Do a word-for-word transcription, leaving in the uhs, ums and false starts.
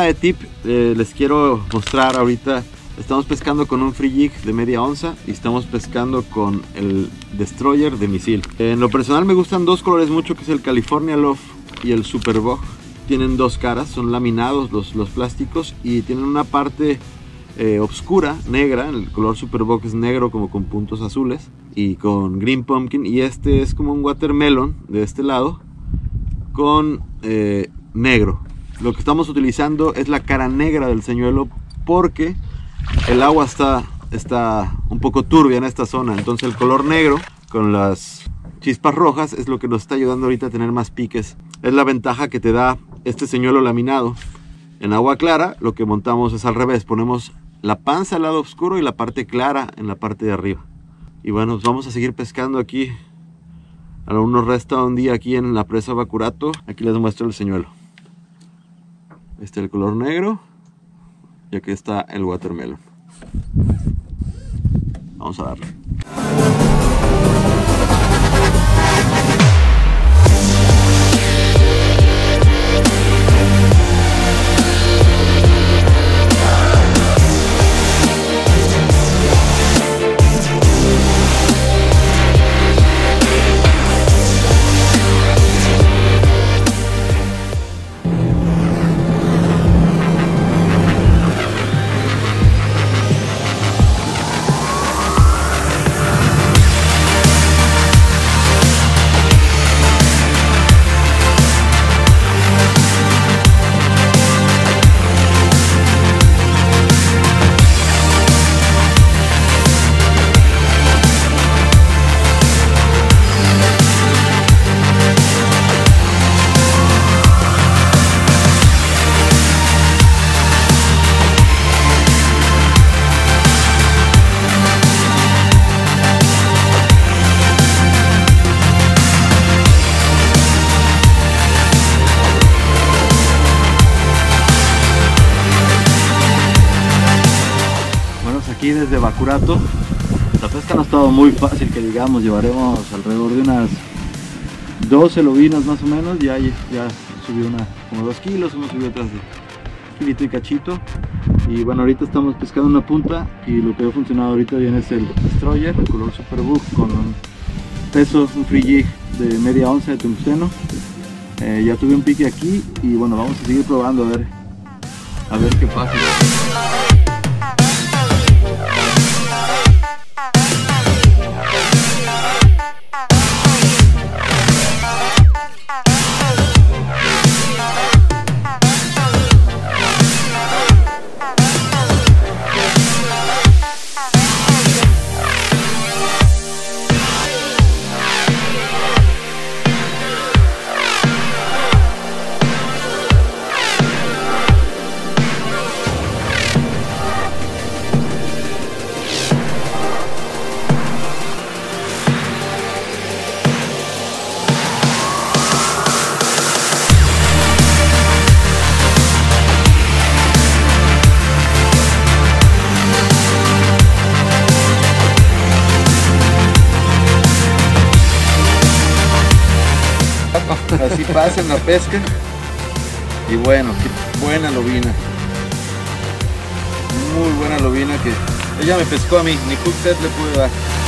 de tip, eh, les quiero mostrar ahorita. Estamos pescando con un free jig de media onza y estamos pescando con el destroyer de misil. En lo personal me gustan dos colores mucho, que es el California Love y el Super Bug. Tienen dos caras, son laminados los, los plásticos y tienen una parte eh, oscura, negra. El color Super Bug es negro como con puntos azules y con green pumpkin, y este es como un watermelon de este lado con eh, negro. Lo que estamos utilizando es la cara negra del señuelo porque el agua está, está un poco turbia en esta zona, entonces el color negro con las chispas rojas es lo que nos está ayudando ahorita a tener más piques. Es la ventaja que te da este señuelo laminado. En agua clara lo que montamos es al revés, ponemos la panza al lado oscuro y la parte clara en la parte de arriba. Y bueno, pues vamos a seguir pescando aquí. Aún nos resta un día aquí en la presa Bacurato. Aquí les muestro el señuelo. Este es el color negro y aquí está el watermelon. Vamos a darle. Aquí desde Bacurato la pesca no ha estado muy fácil, que digamos. Llevaremos alrededor de unas doce lobinas más o menos. Ya, ya subió una como dos kilos, hemos subido otras de kilito y cachito. Y bueno, ahorita estamos pescando una punta y lo que ha funcionado ahorita bien es el destroyer, el color Super Bug, con un peso, un free jig de media onza de tungsteno. Eh, ya tuve un pique aquí y bueno, vamos a seguir probando a ver, a ver qué pasa. Así pasa en la pesca. Y bueno, qué buena lobina, muy buena lobina, que ella me pescó a mí, ni cook set le pude dar.